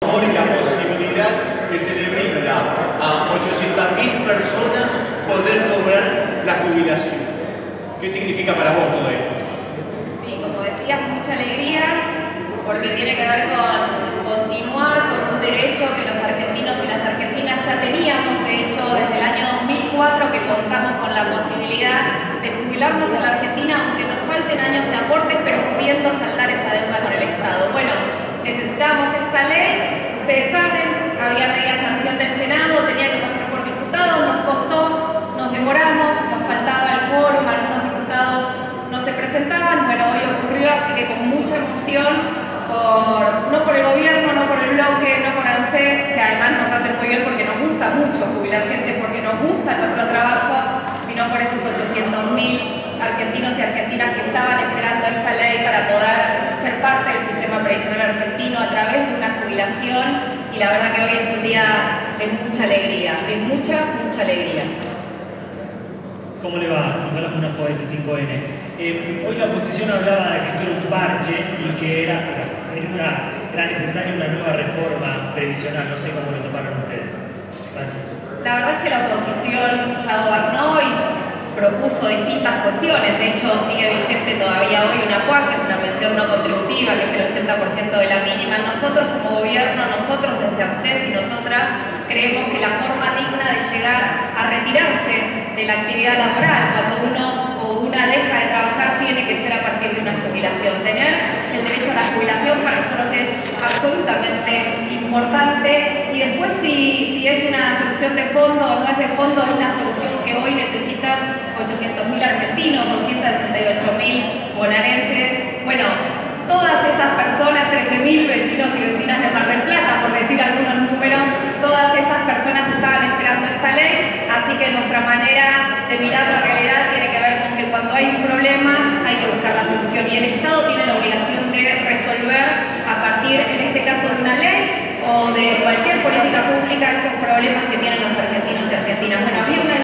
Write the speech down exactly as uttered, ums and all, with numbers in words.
y la posibilidad que se le brinda a ochocientas mil personas poder cobrar la jubilación. ¿Qué significa para vos todo esto? Sí, como decías, mucha alegría, porque tiene que ver con continuar con un derecho que los argentinos y las argentinas ya teníamos. De hecho, desde el año dos mil cuatro que contamos con la posibilidad de jubilarnos en la Argentina, aunque nos falten años de aportes, pero pudiendo saldar esa deuda con el Estado. Bueno, necesitábamos esta ley, ustedes saben, había media sanción del Senado, tenía que pasar por diputados, nos costó, nos demoramos, nos faltaba el quórum, algunos diputados no se presentaban. Bueno, hoy ocurrió, así que con mucha emoción, por, no por el gobierno, no por el bloque, no por ANSES, que además nos hace muy bien porque nos gusta mucho jubilar gente, porque nos gusta nuestro trabajo, sino por esos ochocientos mil argentinos y argentinas que estaban esperando esta ley para poder ser parte del sistema previsional argentino a través de una jubilación. Y la verdad que hoy es un día de mucha alegría, de mucha, mucha alegría. ¿Cómo le va? Nicolás Munafo, S cinco N. Eh, hoy la oposición hablaba de que esto era un parche y que era, era, era necesaria una nueva reforma previsional. No sé cómo lo tomaron ustedes. Gracias. La verdad es que la oposición ya gobernó y propuso distintas cuestiones. De hecho, sigue vigente todavía hoy una P U A C, que es una pensión no contributiva, que es el ochenta por ciento de la mínima. Nosotros como gobierno, nosotros desde ANSES y nosotras creemos que la forma digna de llegar a retirarse de la actividad laboral, cuando uno o una deja de trabajar, tiene que ser a partir de una jubilación. Tener el derecho a la jubilación para nosotros es absolutamente importante. Y después, si, si es una solución de fondo o no es de fondo, es la solución que hoy necesitan ochocientos mil argentinos, doscientos sesenta y ocho mil bonaerenses. Bueno, todas esas personas, trece mil vecinos y vecinas de Mar del Plata, por decir algunos números, todas esas personas estaban esperando esta ley, así que nuestra manera de mirar la realidad tiene que ver con que cuando hay un problema hay que buscar la solución, y el Estado tiene la obligación de resolver a partir, en este caso, de una ley o de cualquier política pública, esos problemas que tienen los argentinos y argentinas. Bueno,